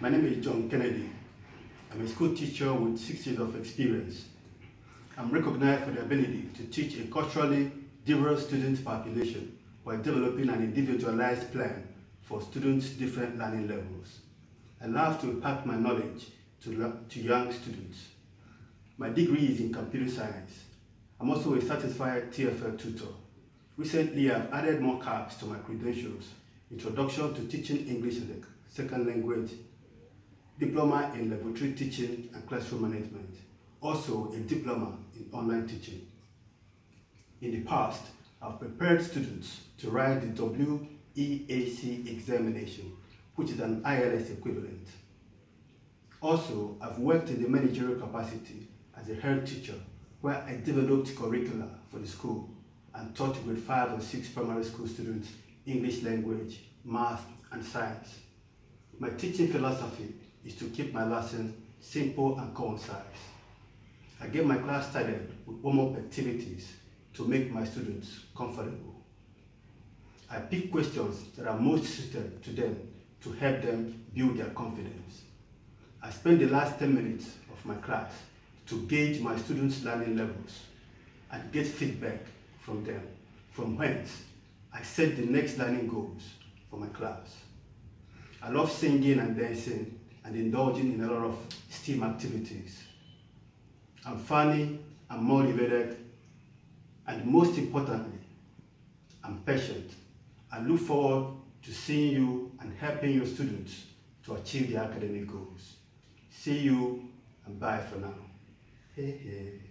My name is John Kennedy. I'm a school teacher with 6 years of experience. I'm recognized for the ability to teach a culturally diverse student population while developing an individualized plan for students' different learning levels. I love to impart my knowledge to young students. My degree is in computer science. I'm also a certified TFL tutor. Recently, I've added more caps to my credentials: Introduction to Teaching English as a Second Language, Diploma in Laboratory Teaching and Classroom Management, also a Diploma in Online Teaching. In the past, I've prepared students to write the WEAC examination, which is an IELTS equivalent. Also, I've worked in the managerial capacity as a head teacher, where I developed curricula for the school and taught grade 5 and 6 primary school students English language, math, and science. My teaching philosophy is to keep my lesson simple and concise. I get my class started with warm-up activities to make my students comfortable. I pick questions that are most suited to them to help them build their confidence. I spend the last 10 minutes of my class to gauge my students' learning levels and get feedback from them, from whence I set the next learning goals for my class. I love singing and dancing and indulging in a lot of STEAM activities. I'm funny, I'm motivated, and most importantly, I'm patient. I look forward to seeing you and helping your students to achieve their academic goals. See you and bye for now. Hey, hey.